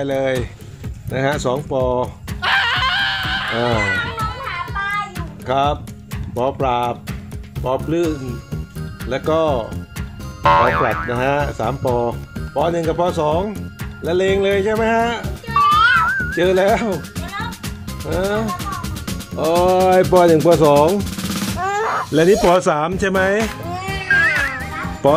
เลยนะฮะ2 ปอครับปอปราบปอปลื้นแล้วก็ปอปลัดนะฮะ3 ปอปอ1กับปอ2และเลงเลยใช่ไหมฮะเจอแล้วโอ้ยป1ป2และนี่ป3ใช่ไหมป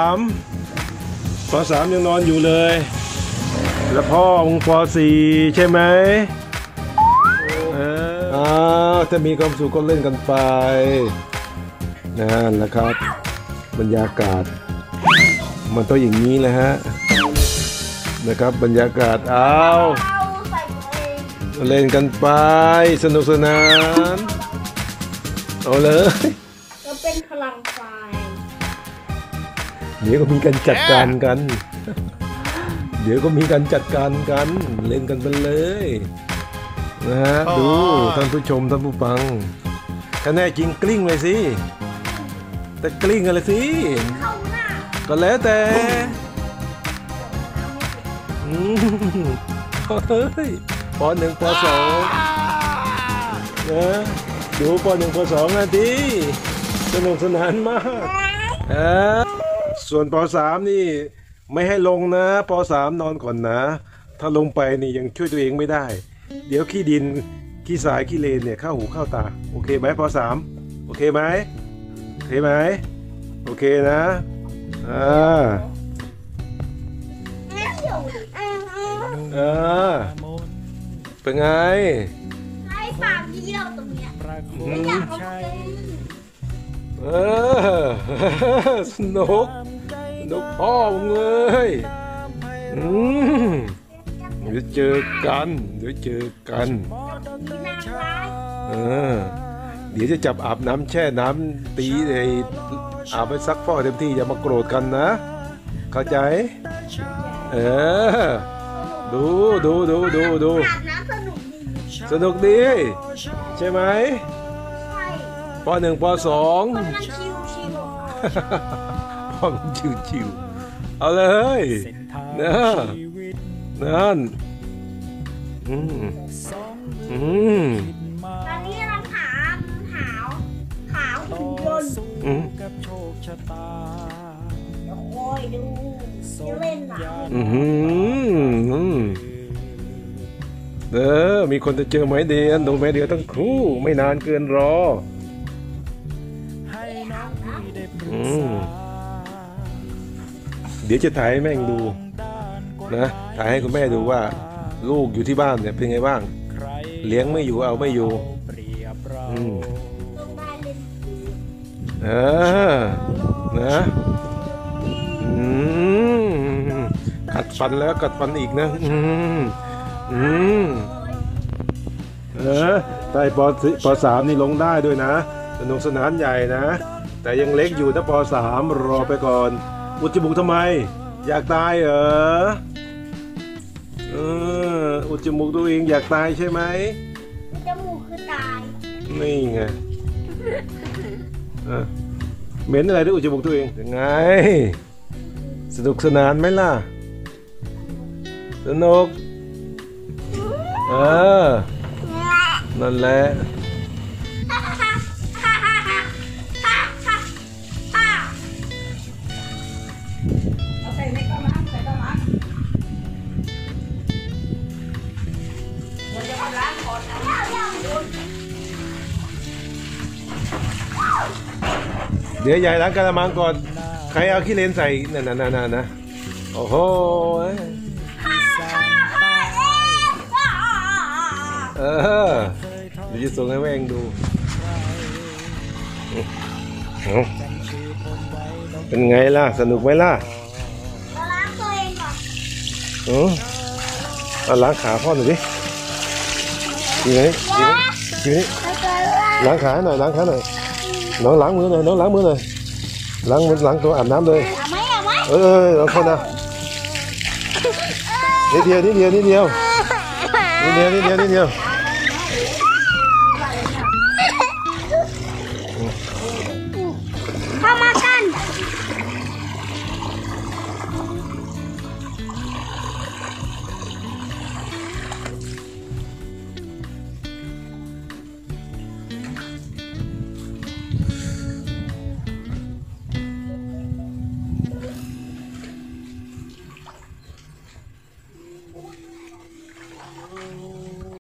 3ยังนอนอยู่เลยแล้วพ่อมึงป4ใช่ไหมถ้ามีความสุขก็เล่นกันไปนั่นแหละครับบรรยากาศมันต้องอย่างนี้แหละฮะนะครับบรรยากาศเล่นกันไปสนุกสนานเอาเลยก็เป็นพลังไฟเดี๋ยวก็มีการจัดการกันเดี๋ยวก็มีการจัดการกันเล่นกันไปเลยนะฮะดูท่านผู้ชมท่านผู้ฟังถ้าแน่จริงกลิ้งเลยสิแต่กลิ้งอะไรสิก็แล้วแต่เฮ้ยป1ป2นะดูป1ป2นะดิสนุกสนานมากส่วนป3นี่ไม่ให้ลงนะป3นอนก่อนนะถ้าลงไปนี่ยังช่วยตัวเองไม่ได้เดี๋ยวขี้ดินขี้สายขี้เลนเนี่ยเข้าหูเข้าตาโอเคไหมป3โอเคไหมโอเคไหมโอเคนะเป็นไงให้ปากเยี่ยวตรงเนี้ยไม่อยากเอาไปสนุกพ่อมึงเลยเดี๋ยวเจอกันเดี๋ยวจะจับอาบน้ำแช่น้ำตีอาบไปซักฟอกเต็มที่อย่ามาโกรธกันนะเข้าใจดูสนุกดีใช่ไหมป1ป2พ่อมันชิวๆเอาเลยนั่นตอนนี้เราหาหุ่นยนต์โอ้ยดูเล่นหนังมีคนจะเจอไม้เดือนดูไม้เดือนทั้งคู่ไม่นานเกินรอเดี๋ยวจะถ่ายให้แม่งดูนะถ่ายให้คุณแม่ดูว่าลูกอยู่ที่บ้านเนี่ยเป็นไงบ้างเลี้ยงไม่อยู่เอาไม่อยู่นะกัดฟันแล้วกัดฟันอีกนะแต่ป3นี่ลงได้ด้วยนะสนุกสนานใหญ่นะแต่ยังเล็กอยู่นะป3รอไปก่อนอุดจมูกทำไมอยากตายเหรออุดจมูกตัวเองอยากตายใช่ไหมจมูกคือตายนี่ไงเหม็นอะไรด้วยอุดจมูกตัวเองยังไงสนุกสนานไหมล่ะสนุกนั่นแหละเดี๋ยวยายล้างกระมังก่อนใครเอาขี้เลนใส่นั่นนะโอ้โหเดี๋ยวจะส่งให้แม่งดูเป็นไงล่ะสนุกไหมล่ะล้างตัวเองก่อนล้างขาพ่อหน่อยดินี่ล้างขาหน่อยน้องล้างมือหน่อยล้างตัวอาบน้ำเลยล้างคนนะนิดเดียว